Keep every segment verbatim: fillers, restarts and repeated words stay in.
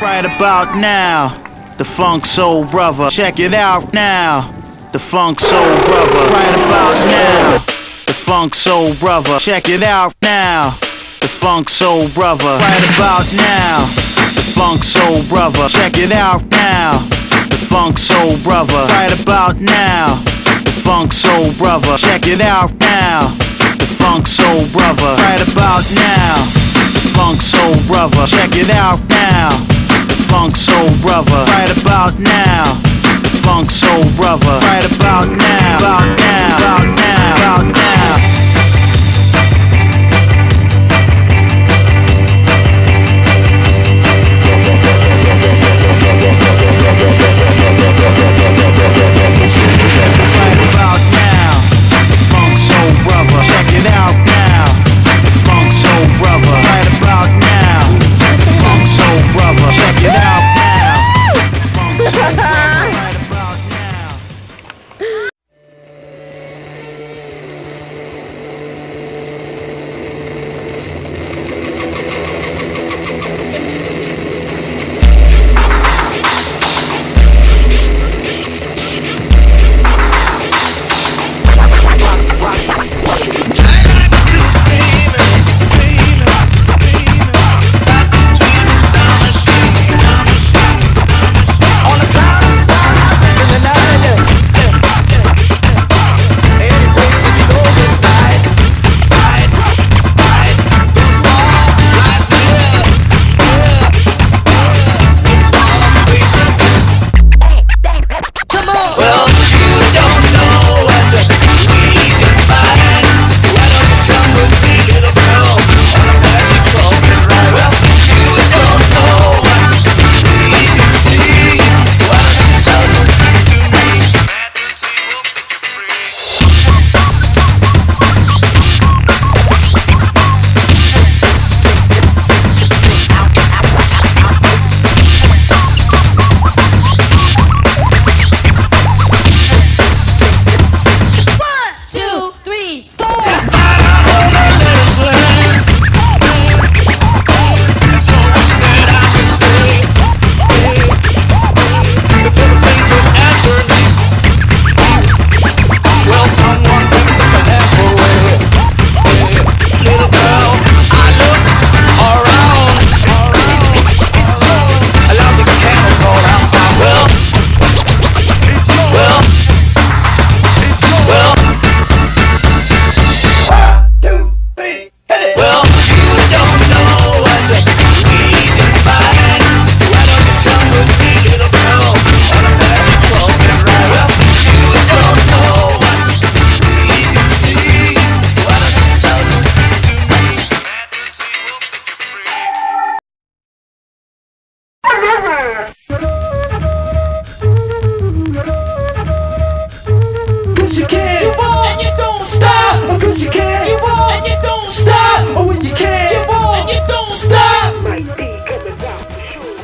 Right about now, the Funk Soul Brother. Check it out now, the Funk Soul Brother. Right about now, the Funk Soul Brother. Check it out now, the Funk Soul Brother. Right about now, the Funk Soul Brother. Check it out now, the Funk Soul Brother. Right about now, the Funk Soul Brother. Check it out now, the Funk Soul Brother. Right about now, the Funk Soul Brother. Check it out now, the Funk Soul Brother. Right about now, the Funk Soul Brother. Right about now, about now, about now, about now. Right about now, the Funk Soul Brother. Check it out now, the Funk Soul Brother. Right about now, the Funk Soul Brother. Check it out now, the Funk Soul Brother. Right about now. Cause you can, you won't, and you don't stop. Cause you can, you won't, and you don't stop. Or when you can, you won't, and you don't stop. Might be coming down for sure.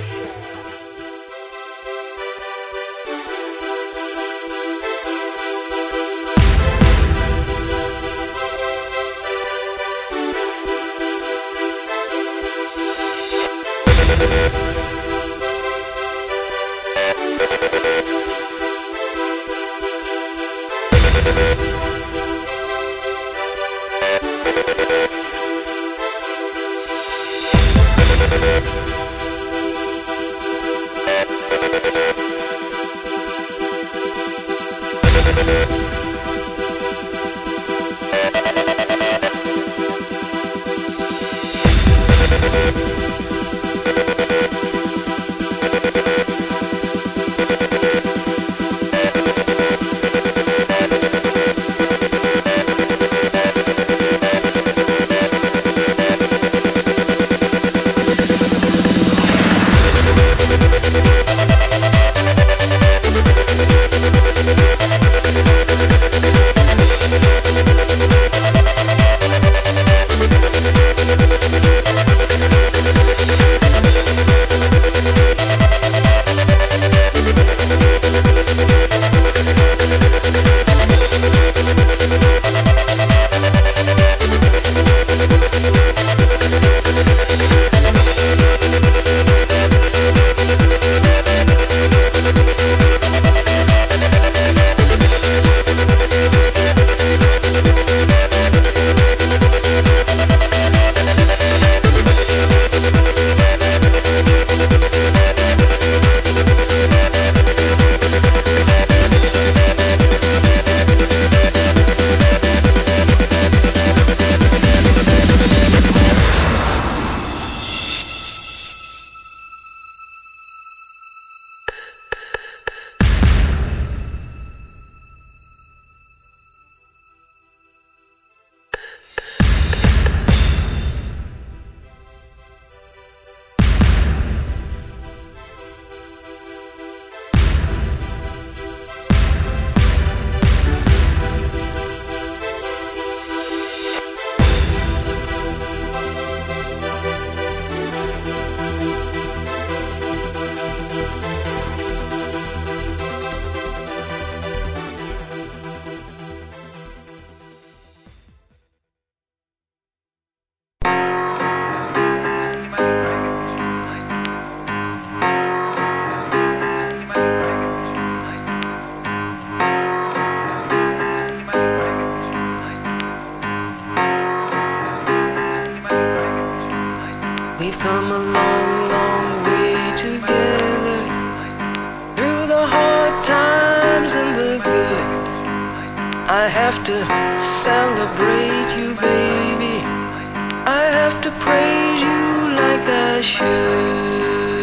I have to celebrate you, baby. I have to praise you like I should.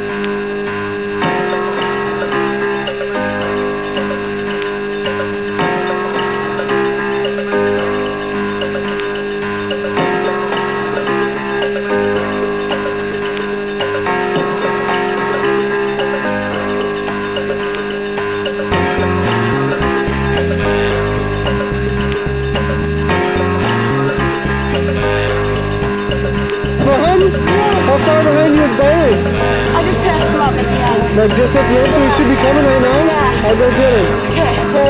How far behind you going? I just passed him up at the end. Like just at the end, so he should be coming right now? Yeah. I'll go get him. Okay.